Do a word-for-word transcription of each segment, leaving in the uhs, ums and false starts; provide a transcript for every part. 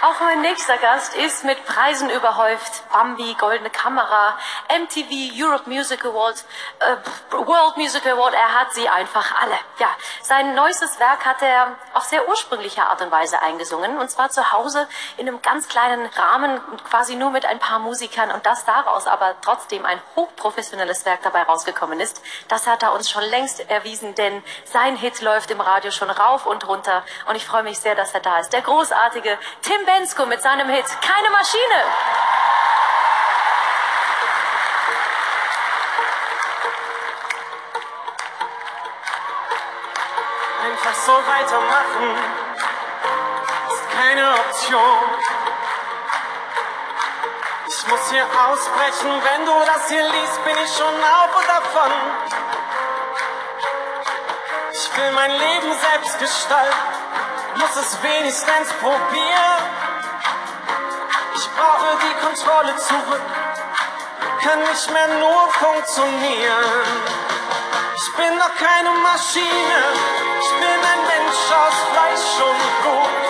Auch mein nächster Gast ist mit Preisen überhäuft. Bambi, Goldene Kamera, M T V, Europe Music Award, äh, World Music Award. Er hat sie einfach alle. Ja, sein neuestes Werk hat er auf sehr ursprüngliche Art und Weise eingesungen. Und zwar zu Hause in einem ganz kleinen Rahmen, quasi nur mit ein paar Musikern. Und dass daraus aber trotzdem ein hochprofessionelles Werk dabei rausgekommen ist, das hat er uns schon längst erwiesen. Denn sein Hit läuft im Radio schon rauf und runter. Und ich freue mich sehr, dass er da ist. Der großartige Tim Bendzko mit seinem Hit Keine Maschine. Einfach so weitermachen ist keine Option. Ich muss hier ausbrechen, wenn du das hier liest, bin ich schon auf und davon. Ich will mein Leben selbst gestalten, muss es wenigstens probieren. Ich brauche die Kontrolle zurück, kann nicht mehr nur funktionieren. Ich bin doch keine Maschine, ich bin ein Mensch aus Fleisch und Blut.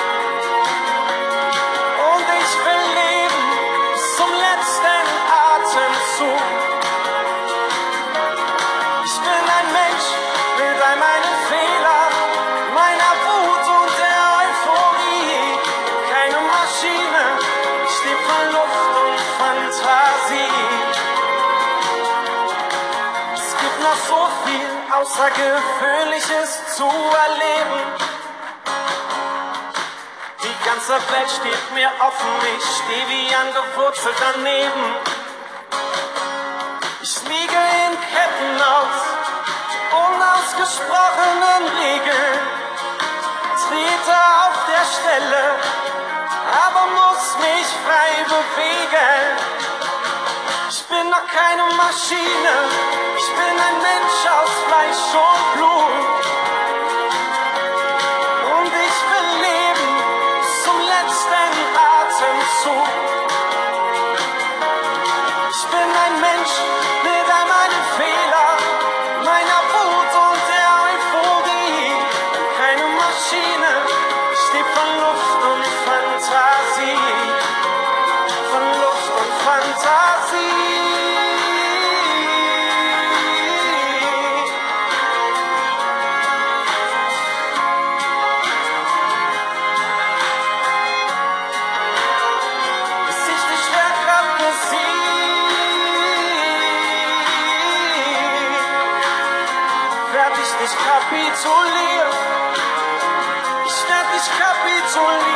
Und ich will leben bis zum letzten Atemzug. Ich bin ein Mensch mit all meinen Fehlern, meiner Wut und der Euphorie. Keine Maschine, ich lebe von Luft und Fantasie. Es gibt noch so viel Außergewöhnliches zu erleben. Die ganze Welt steht mir offen, ich stehe wie angewurzelt daneben. Ich liege in Ketten aus unausgesprochenen Regeln, trete auf der Stelle, aber muss mich frei bewegen. Ich bin noch keine Maschine, ich bin ein Mensch aus Fleisch und Blut. Und ich will leben bis zum letzten Atemzug. Ich bin ein Mensch mit all meinen Fehlern, meiner Wut und der Euphorie. Keine Maschine, ich lebe von Luft und Fantasie. Von Luft und Fantasie. Ich kapituliere, ich werd nicht kapitulieren.